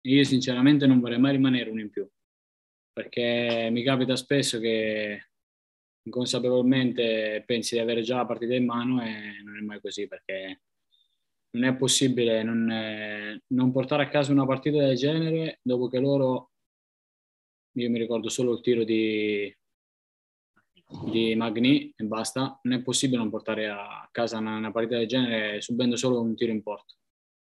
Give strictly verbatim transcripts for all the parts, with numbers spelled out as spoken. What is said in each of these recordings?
io sinceramente non vorrei mai rimanere uno in più, perché mi capita spesso che inconsapevolmente pensi di avere già la partita in mano e non è mai così, perché non è possibile non, eh, non portare a casa una partita del genere dopo che loro, io mi ricordo solo il tiro di, di Magni e basta, non è possibile non portare a casa una, una partita del genere subendo solo un tiro in porta.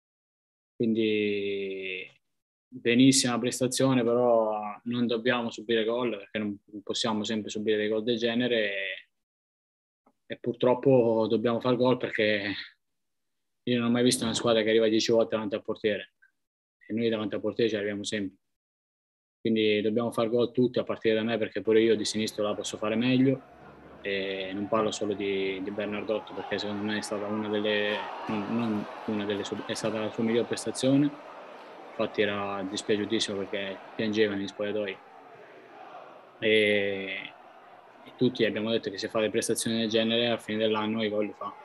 Quindi benissima prestazione, però non dobbiamo subire gol perché non possiamo sempre subire dei gol del genere e, e purtroppo dobbiamo far gol perché io non ho mai visto una squadra che arriva dieci volte davanti al portiere e noi davanti al portiere ci arriviamo sempre. Quindi dobbiamo far gol tutti a partire da me perché pure io di sinistro la posso fare meglio e non parlo solo di, di Bernardotto perché secondo me è stata una delle, non, non una delle sue, è stata la sua miglior prestazione. Infatti era dispiaciutissimo perché piangeva negli spogliatoi e, e tutti abbiamo detto che se fa le prestazioni del genere alla fine dell'anno i gol li fa.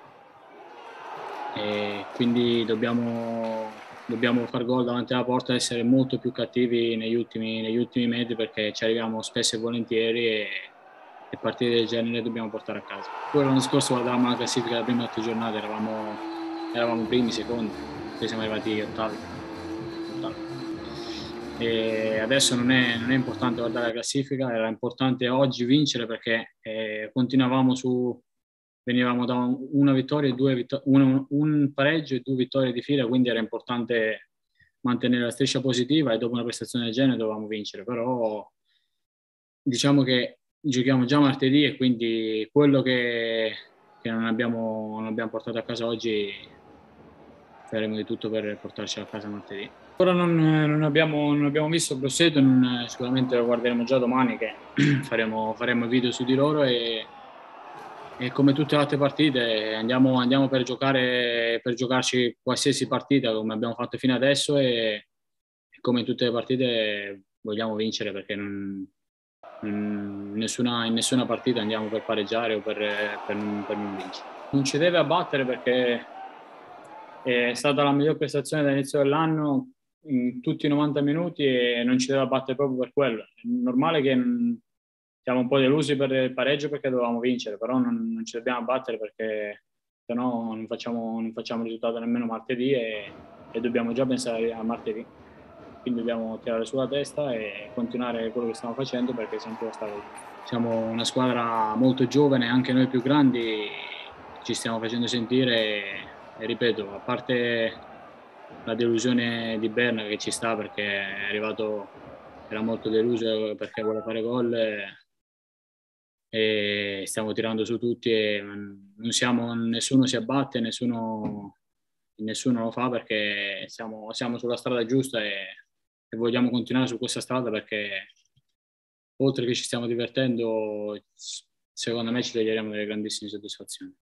E quindi dobbiamo, dobbiamo far gol davanti alla porta e essere molto più cattivi negli ultimi, negli ultimi metri perché ci arriviamo spesso e volentieri e, e partite del genere dobbiamo portare a casa. Poi l'anno scorso guardavamo la classifica della prima otto giornate, eravamo, eravamo primi, secondi, poi siamo arrivati ottavi. ottavi. E adesso non è, non è importante guardare la classifica, era importante oggi vincere perché eh, continuavamo su, venivamo da una vittoria e due vittor- un, un pareggio e due vittorie di fila, quindi era importante mantenere la striscia positiva e dopo una prestazione del genere dovevamo vincere, però diciamo che giochiamo già martedì e quindi quello che, che non abbiamo, non abbiamo portato a casa oggi faremo di tutto per portarci a casa martedì. Ancora non, non abbiamo, non abbiamo visto Grosseto, non, sicuramente lo guarderemo già domani che faremo, faremo video su di loro e, e come tutte le altre partite andiamo, andiamo per giocare, per giocarci qualsiasi partita come abbiamo fatto fino adesso e, e come in tutte le partite vogliamo vincere perché non, non- nessuna, in nessuna partita andiamo per pareggiare o per, per non, per non vincere. Non ci deve abbattere perché è stata la miglior prestazione dall'inizio dell'anno in tutti i novanta minuti e non ci deve battere proprio per quello. È normale che mh, siamo un po' delusi per il pareggio perché dovevamo vincere, però non, non ci dobbiamo battere perché se no non facciamo, non facciamo risultato nemmeno martedì e, e dobbiamo già pensare a martedì. Quindi dobbiamo tirare sulla testa e continuare quello che stiamo facendo perché siamo sulla strada giusta. Siamo una squadra molto giovane, anche noi più grandi ci stiamo facendo sentire e, e ripeto, a parte la delusione di Berna che ci sta perché è arrivato, era molto deluso perché vuole fare gol e, e stiamo tirando su tutti e non siamo, nessuno si abbatte, nessuno, nessuno lo fa perché siamo, siamo sulla strada giusta e, e vogliamo continuare su questa strada perché oltre che ci stiamo divertendo, secondo me ci toglieremo delle grandissime soddisfazioni.